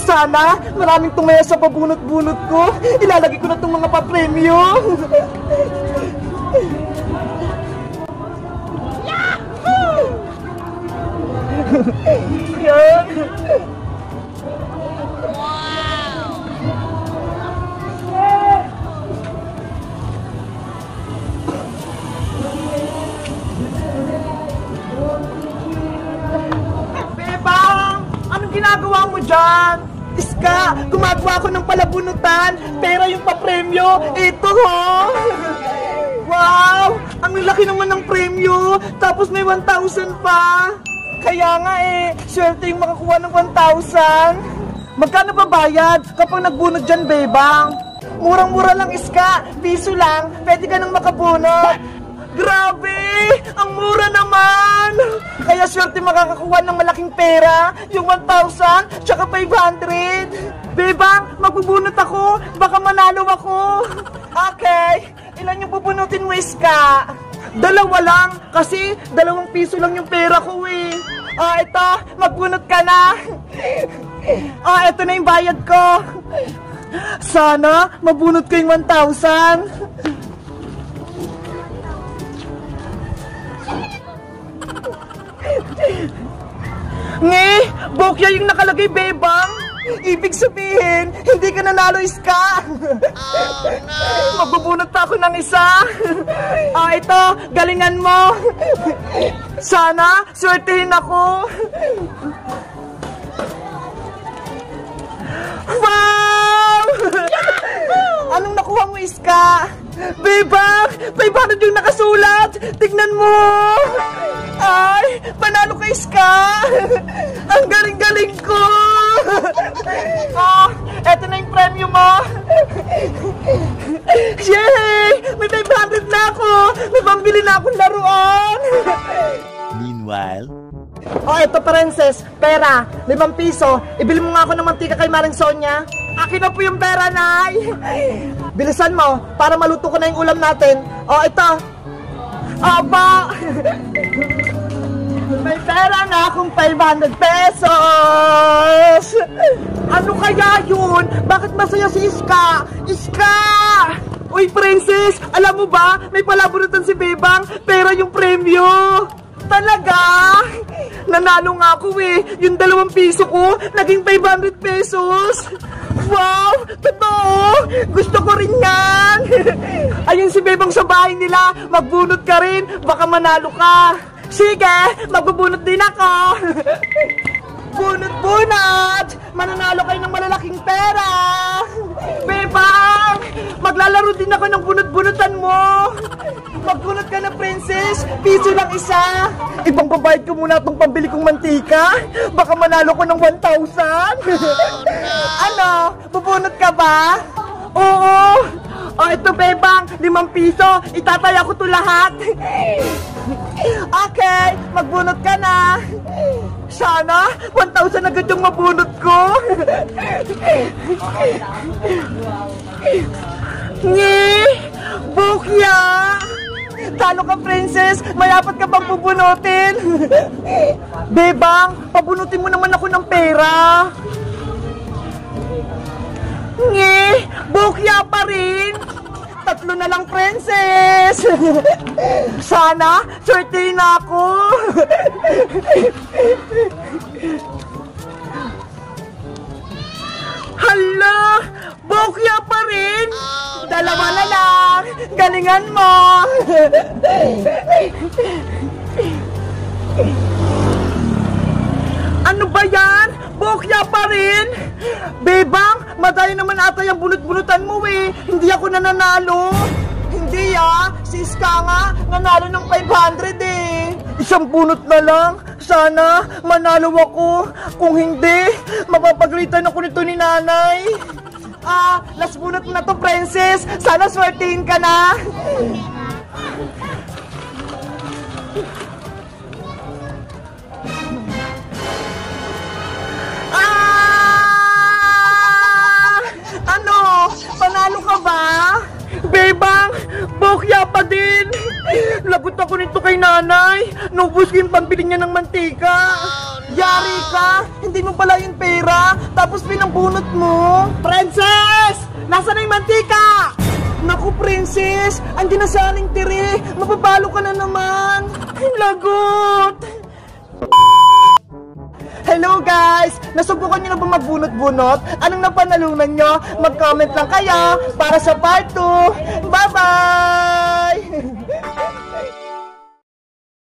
Sana maraming tumaya sa pabunot-bunot ko. Ilalagay ko na itong mga papremyo. Yan. Bebang, anong ginagawa mo dyan? Iska, gumagawa ko ng palabunutan, pero yung papremyo, ito ho! Wow! Ang laki naman ng premyo, tapos may 1,000 pa! Kaya nga swerte yung makakuha ng 1,000. Magkano ba bayad kapag nagbunot dyan, Bebang? Murang-mura lang, Iska, piso lang, pwede ka nang makabunot. Grabe! Ang mura naman! Kaya swerte makakakuha ng malaking pera, yung 1,000 tsaka 500. Bebang, magbubunot ako, baka manalo ako. Okay, ilan yung bubunutin mo, Iska? 2 lang, kasi 2 piso lang yung pera ko ito, magbunot ka na. Ito na yung bayad ko. Sana mabunot ko yung 1,000. Bokya yung nakalagay, Bebang. Ibig sabihin, hindi ka nanalo, Iska. Oh, no. Magbubunot pa ako ng isa. Ito, galingan mo. Sana, swertehin ako. Wow! Anong nakuha mo, Iska? Bebang, 500 yung nakasulat. Tignan mo. Ay, panalo ka, Iska. Ang galing-galing ko. Eto na yung premyo mo. Yay! May 500 na ako. May pambili na akong laruan. Meanwhile, Eto, Princess, pera, 5 piso. Ibili mo nga ako ng mantika kay Maring Sonia. Akin na po yung pera, Nay. Bilisan mo, para maluto ko na yung ulam natin. Ito. Aba! May pera na akong 500 pesos! Ano kaya yun? Bakit masaya si Iska? Iska! Uy, Princess! Alam mo ba? May palabunutan si Bebang, pera yung premyo! Talaga? Nanalo nga ako Yung 2 piso ko, naging 500 pesos! Wow! Totoo! Gusto ko rin yan! Ayun si Bebang sa bahay nila, magbunot ka rin, baka manalo ka! Sige, magbubunot din ako! Bunot-bunot! Mananalo kayo ng malalaking pera! Bebang! Maglalaro din ako ng bunot-bunutan mo! Magbunot ka na, Princess! Piso lang isa! Ibang babayad ko muna itong pambili kong mantika! Baka manalo ko ng 1,000! Ano? Bubunot ka ba? Oo! Ito, Bebang! 5 piso! Itataya ko ito lahat! Okay! Magbunot ka na! Sana 1,000 agad yung mabunot ko! Bukya! Talo ka, Princess! Mayapat ka bang bubunutin? Bebang, pabunutin mo naman ako ng pera! Bukya pa rin! 3 na lang, Princess! Sana, swertehin na ako! Hala! Bukya pa rin! 2 na lang! Galingan mo! Ano ba yan? Bukya pa rin? Bebang, madaya naman ata yung bunot-bunutan mo Hindi ako nananalo. Hindi si Iska nga, nanalo ng 500 Isang bunot na lang. Sana manalo ako. Kung hindi, mapapagalitan ako nito ni Nanay. Last bunot na to, Princess. Sana swertihin ka na. Ano? Panalo ka ba? Bebang, bokya pa din. Lagot ako nito kay Nanay. Naubos ko yung pambili niya ng mantika. Yari ka. hindi mo pala yung pera, tapos pinambunot mo. Princess! Nasaan na yung mantika? Naku, Princess! Andiyan na sa aling tiri! Mapapalo ka na naman! Ay, lagot! Hello guys! Nasubukan nyo na ba magbunot-bunot? Anong napanalunan nyo? Mag-comment lang kayo para sa part 2! Bye-bye!